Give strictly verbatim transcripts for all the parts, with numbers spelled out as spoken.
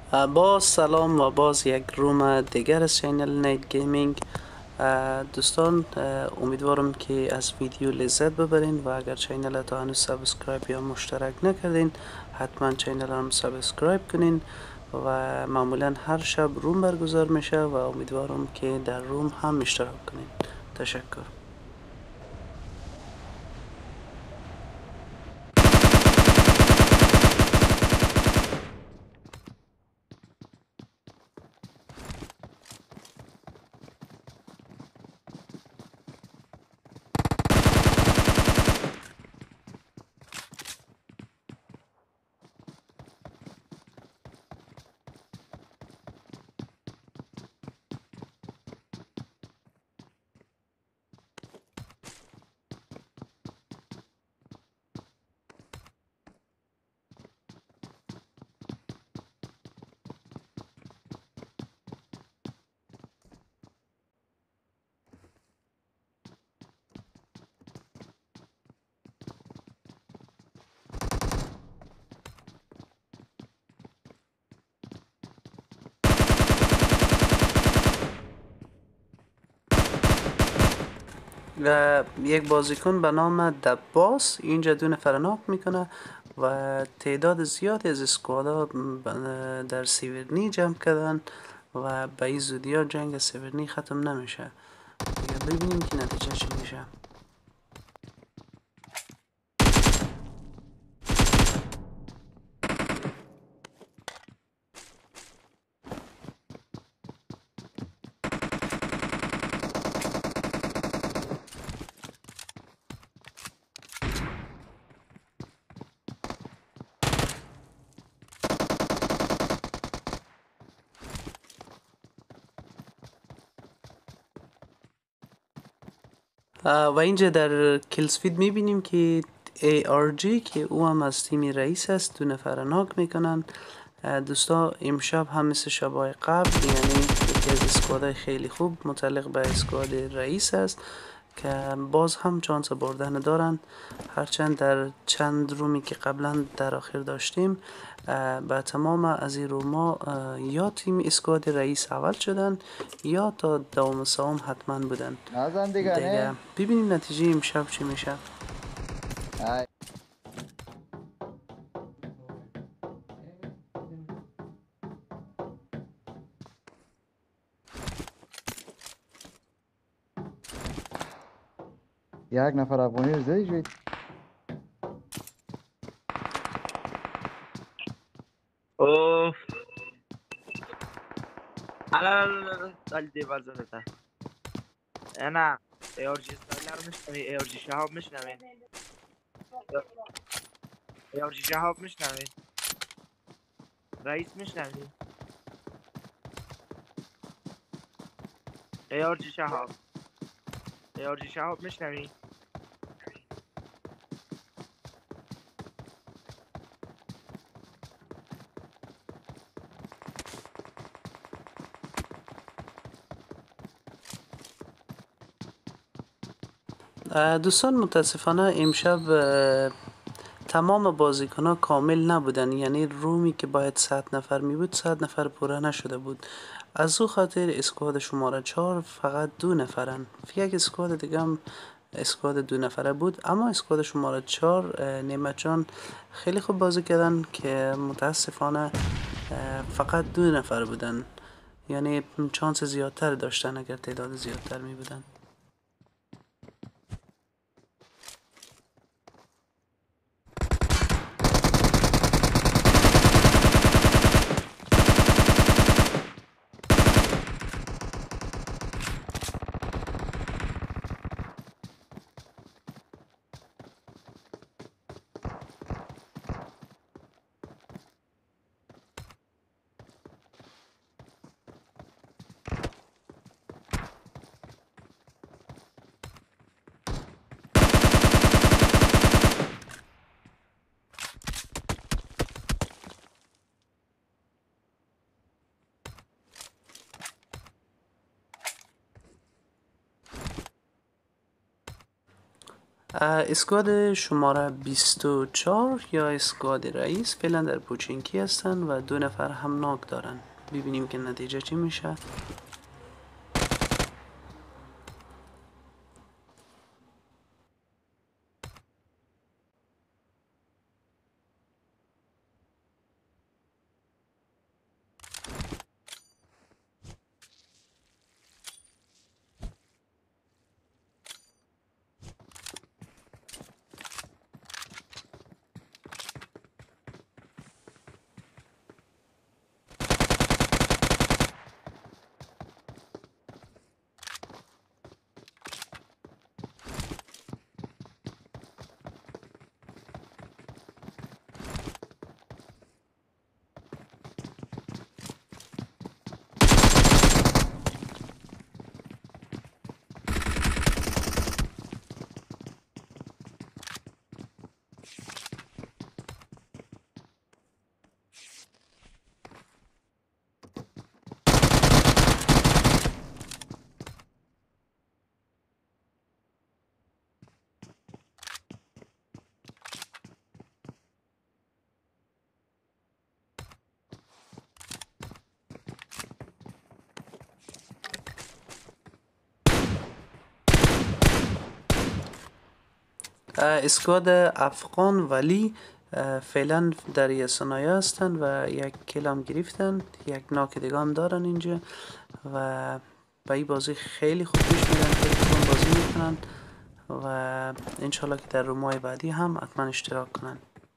با سلام و باز یک روم دیگر از چینل نیت گیمینگ. دوستان، امیدوارم که از ویدیو لذت ببرین و اگر چینل تا هنوز سابسکرایب یا مشترک نکردین حتما چینل هم سابسکرایب کنین و معمولا هر شب روم برگزار میشه و امیدوارم که در روم هم اشتراک کنین. تشکر. و یک بازیکن به نام دباس اینجا دو نفر ناک میکنه و تعداد زیادی از اسکوادا در سیورنی جمع کردن و به این زودی ها جنگ سیورنی ختم نمیشه. دیگه ببینیم که نتیجه چی میشه. و اینجا در کلسفید میبینیم که ای آر جی که او هم از تیم رئیس است دو نفر ناک میکنن. دوستا امشب هم مثل شبای قبل، یعنی یکی از اسکوادهای خیلی خوب متعلق به اسکواد رئیس است که باز هم چانس بردن دارن، هرچند در چند رومی که قبلا در آخر داشتیم به تمام از این روما یا تیم اسکواد رئیس اول شدن یا تا دوم سوم حتما بودن دیگه. ببینیم نتیجه امشب چی میشه. یک نفر افغانی رو زدی جوید. اوف الا لا لا لا دیوار زده. انا ایارجی استایلر میشنوی؟ ایارجی شهاب میشنوی؟ ایارجی شهاب میشنوی؟ رئیس میشنوی؟ ایارجی شهاب ایارجی شهاب میشنوی؟ دوستان، متاسفانه امشب تمام بازیکن ها کامل نبودن، یعنی رومی که باید صد نفر می بود صد نفر پوره نشده بود. از او خاطر اسکواد شماره چهار فقط دو نفرن. یک اسکواد دیگه هم اسکواد دو نفره بود، اما اسکواد شماره چهار نعمت جان خیلی خوب بازی کردن که متاسفانه فقط دو نفر بودن، یعنی چانس زیادتر داشتن اگر تعداد زیادتر می بودن. اسکواد شماره بیست و چهار یا اسکواد رئیس فعلا در پوچینکی هستن و دو نفر هم ناک دارن. ببینیم که نتیجه چی میشه. اسکواد افغان ولی فعلا در یه صنایع هستن و یک کیل هم گرفتن، یک ناک دیگه هم دارن اینجا و با این بازی خیلی خوب پیش میرن، خیلی خوب بازی میکنن و انشالله که در رومای بعدی هم حتما اشتراک کنن.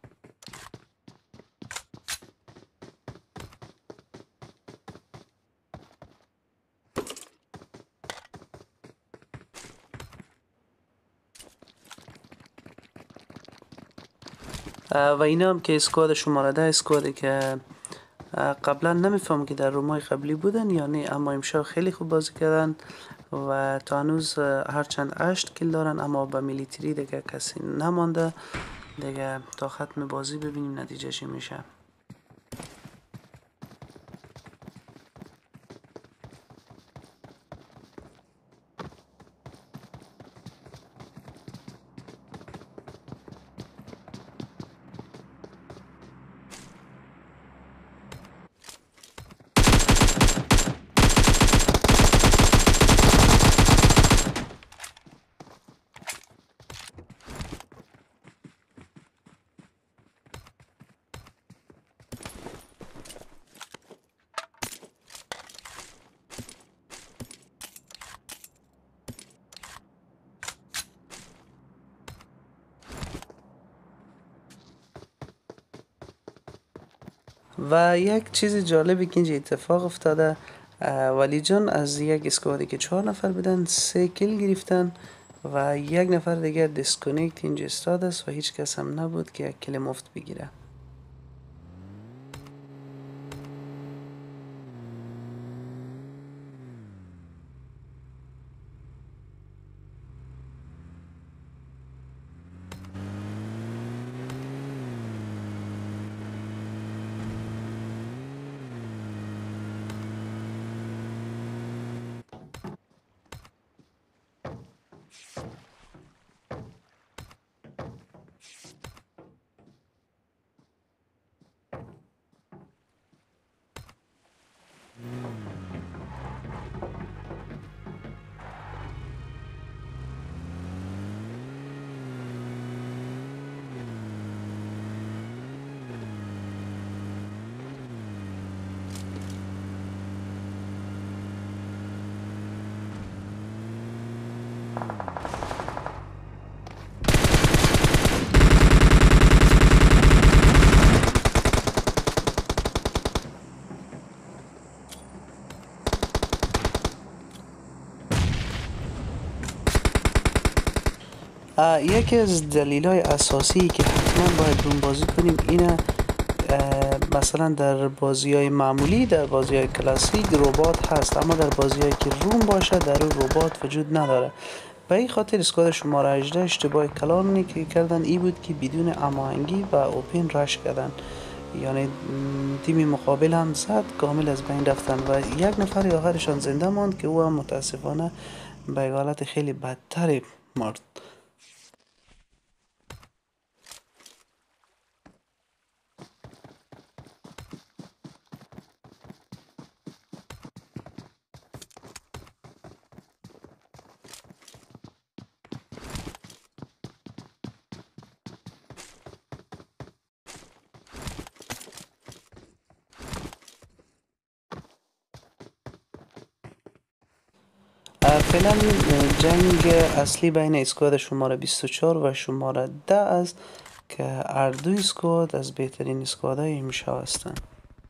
و اینا هم که اسکواد شماره ده اسکوادی که قبلا نمیفهم که در رومای قبلی بودن یا نه، اما امشب خیلی خوب بازی کردن و تا هنوز هرچند هشت کیل دارن اما با میلیتری دیگه کسی نمانده دیگه. تا ختم بازی ببینیم نتیجه چی میشه. و یک چیز جالبی که اینجا اتفاق افتاده، ولی جان از یک اسکوادی که چهار نفر بودن سه کیل گرفتن و یک نفر دیگه دیسکونکت اینجا استاد است و هیچ کس هم نبود که یک کیل مفت بگیره. یکی از دلایل اساسی که حتما باید روم بازی کنیم اینه، مثلا در بازی های معمولی، در بازی های کلاسیک ربات هست اما در بازی هایی که روم باشه در اون ربات وجود نداره. به این خاطر اسکواد شماره هجده اشتباه کلانی که کردن ای بود که بدون هماهنگی و اوپن رش کردن، یعنی تیم مقابل هم زد کامل از بین رفتن و یک نفر آخرشان زنده ماند که او هم متاسفانه به حالت خیلی بدتری مرد. فعلا جنگ اصلی بین اسکواد شماره بیست و چهار و شماره ده است که هر دو اسکواد از بهترین اسکوادهای امشب هستند.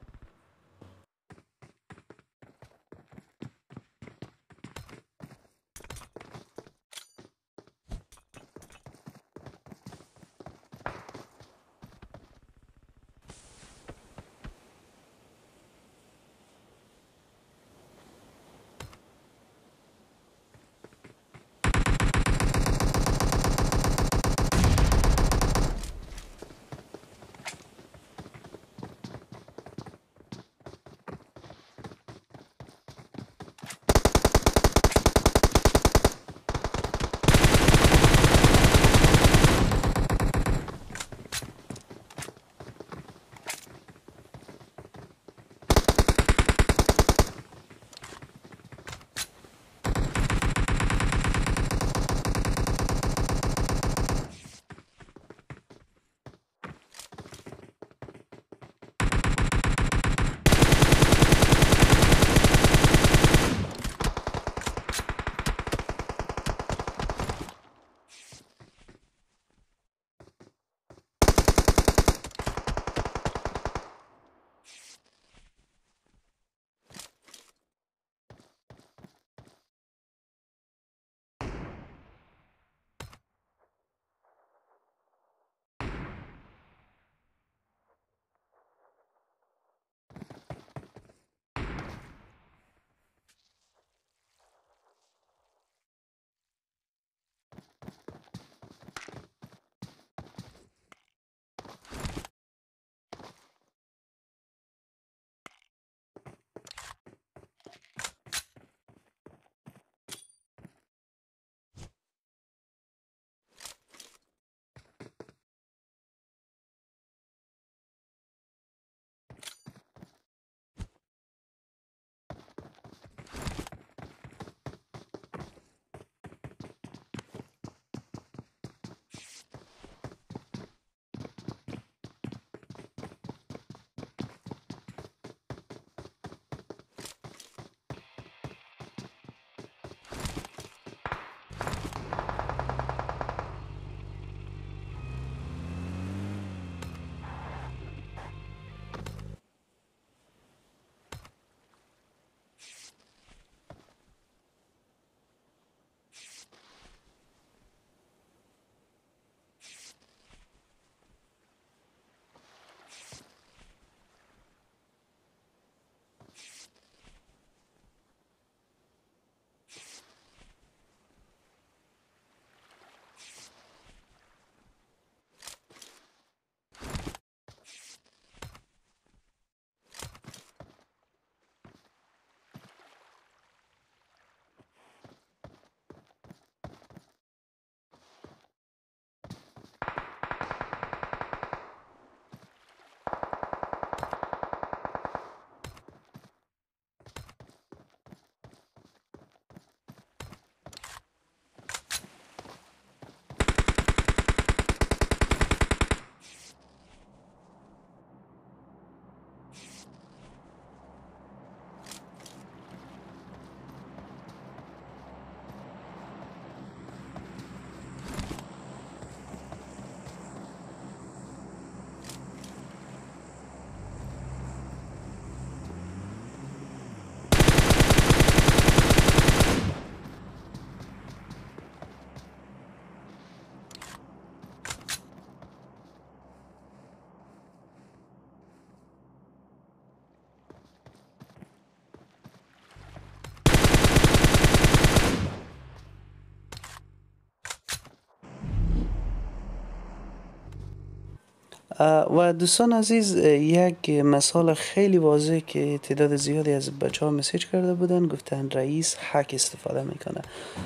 و دوستان عزیز، یک مثال خیلی واضح که تعداد زیادی از بچه ها مسیج کرده بودن، گفتن رئیس هک استفاده میکنه.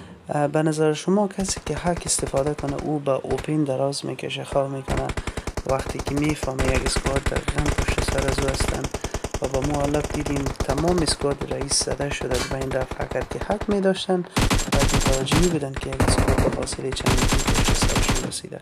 به نظر شما کسی که هک استفاده کنه او به اوپین دراز میکشه، خواه میکنه وقتی که میفهمه یک اسکواد دقیقا پشت سر از او هستن و با ما حالت دیدیم تمام اسکواد رئیس زده شده از بین رفت هکر که هک میداشتن و متوجه بودن که یک اسکواد به فاصله چند متری پشت سرشون رسیده.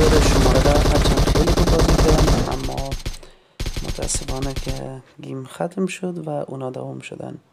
داره شماره را هرچند خیلی خوب بازی کردن، اما متاسفانه که گیم ختم شد و اونا دوام شدن.